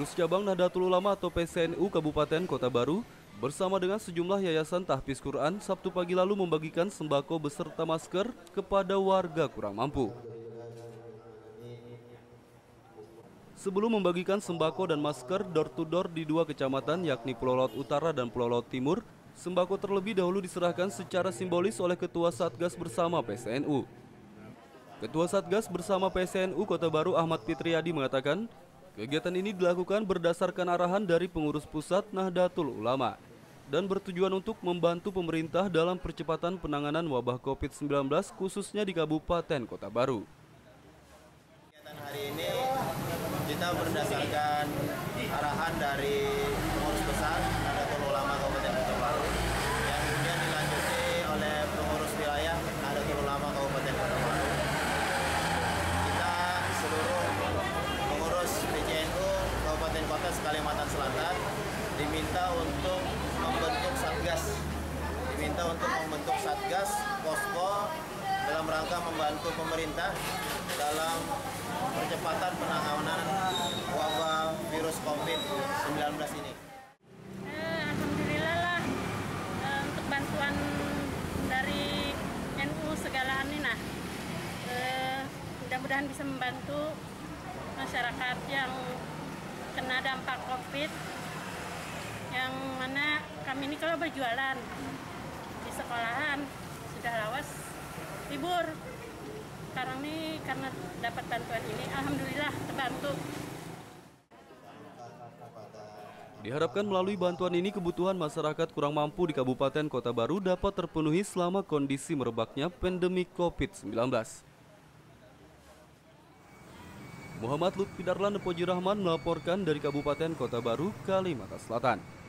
Pengurus Cabang Nahdlatul Ulama atau PCNU Kabupaten Kota Baru bersama dengan sejumlah yayasan tahfiz Quran Sabtu pagi lalu membagikan sembako beserta masker kepada warga kurang mampu. Sebelum membagikan sembako dan masker door-to-door di dua kecamatan yakni Pulau Laut Utara dan Pulau Laut Timur, sembako terlebih dahulu diserahkan secara simbolis oleh Ketua Satgas bersama PCNU. Ketua Satgas bersama PCNU Kota Baru Ahmad Fitriadi mengatakan, kegiatan ini dilakukan berdasarkan arahan dari pengurus pusat Nahdlatul Ulama dan bertujuan untuk membantu pemerintah dalam percepatan penanganan wabah COVID-19 khususnya di Kabupaten Kota Baru. Kegiatan hari ini kita berdasarkan arahan dari pengurus besar Nahdlatul Ulama Kabupaten Kota Baru yang kemudian dilanjuti oleh pengurus wilayah Nahdlatul Ulama Kabupaten Kota Baru. Kita seluruh pengurus PCNU Kabupaten Kota Kalimantan Selatan diminta untuk membentuk satgas posko dalam rangka membantu pemerintah dalam percepatan penanganan wabah virus COVID-19 ini. Alhamdulillah lah untuk bantuan dari NU segala ini mudah-mudahan bisa membantu masyarakat yang kena dampak COVID, yang mana kami ini kalau berjualan di sekolahan sudah lawas libur. Sekarang ini karena dapat bantuan ini, alhamdulillah terbantu. Diharapkan melalui bantuan ini kebutuhan masyarakat kurang mampu di Kabupaten Kota Baru dapat terpenuhi selama kondisi merebaknya pandemi COVID-19. Muhammad Lutfi Darlan Nepoji Rahman melaporkan dari Kabupaten Kota Baru, Kalimantan Selatan.